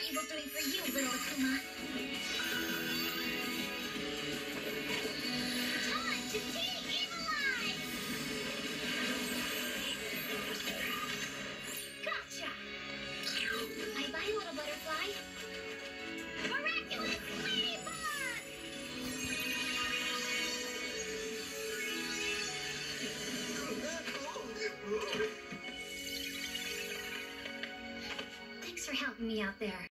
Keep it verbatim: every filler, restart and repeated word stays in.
evil doing for you, little Akuma? Time to take Evil Eye! Gotcha! Bye-bye, little butterfly. Miraculous Ladybug! Thanks for helping me out there.